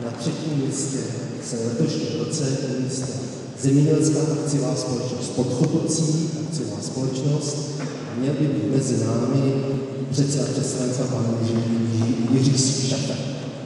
Na třetím místě se v letošním roce umístila zemědělská akciová společnost Podchotovcí, akciová společnost, a měl by být mezi námi předseda představenstva pan Jiří Šafta.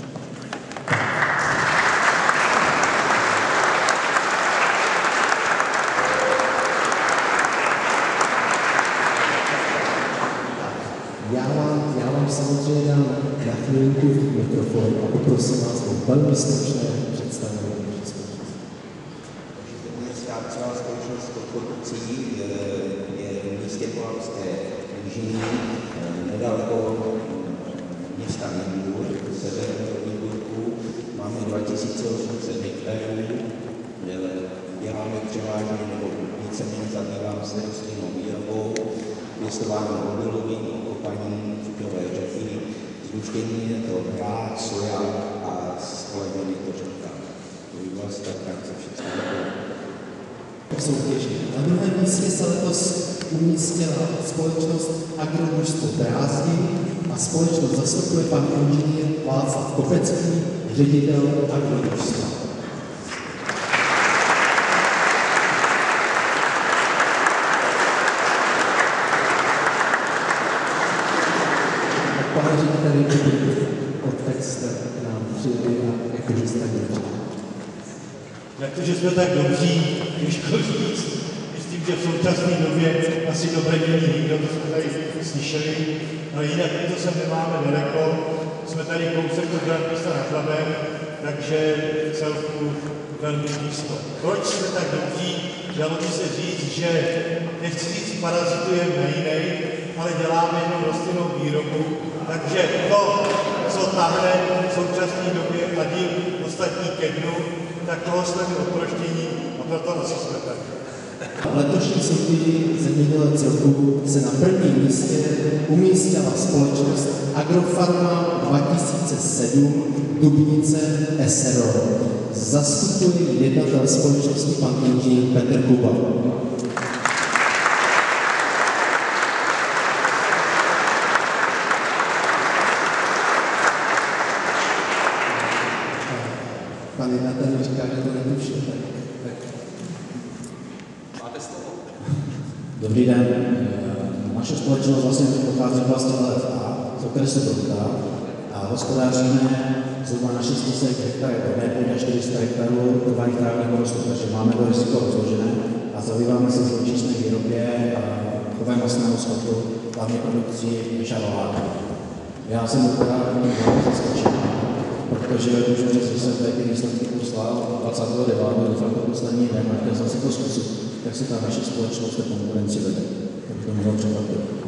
Já vám samozřejmě dám na chvilku mikrofon a poprosím vás o velmi stručné představení. Zemědělská akciová společnost Podchotovcí je v místě Polanské nížiny nedaleko města Nymburk, severního Nymburku. Máme 2800 hektarů, děláme převážně nebo víceméně zabýváme se rostlinnou výrobou, pěstováním obilovin, okopaním cukrové řepy, zluštění je to hrách, soja a skleveny to řepka. To by bylo asi tak krátce všechno. Soutěži. Na druhém místě se letos umístila společnost Agrodružstvo Brázdin a společnost zastupuje pan inženýr Václav Kopecký, ředitel Agrodružstva. Pane řediteli, odtext nám přijde a jakože jste dobří. Jak to, že jsme tak dobří, těžko říct. Myslím, že v současné době asi dobré není nikdo, to jsme tady slyšeli. No jinak to sem nemáme daleko. Jsme tady kousek od místa nad Labem, takže celku velmi blízko. Proč jsme tak dobří? Dalo by se říct, že nechci říct, parazitujeme na jinej, ale děláme jenom rostlinnou výrobu. Takže to, co táhne v současné době a díl ostatní ke dnu, tak toho jsme mi odproštění a proto asi jsme tady. V letošní soutěži Zemědělec roku se na prvním místě umístila společnost Agrofarma 2007 Dubnice SRO. Zastupuje jednatel společnosti pan inženýr Petr Kuba. Pan jednatel mi říká, že to netušil. Máte slovo? Dobrý den. Naše společnost vlastně pochází z vlasti LFA, z okresu Brodka a hospodáříme zhruba na 600 hektarů, ne půjde 400 hektarů trvalých trávních porostů, takže máme to riziko rozložené a zabýváme se živočišné výrobě a chovem masného skotu, hlavně produkcí šaroláku. Já jsem úplně velmi zaskočen, protože můžu říct, že jsem ty výsledky poslal 29. de facto poslední den, a chtěl jsem si to zkusit, jak se ta naše společnost v konkurenci vede. Tak to mohlo překvapit.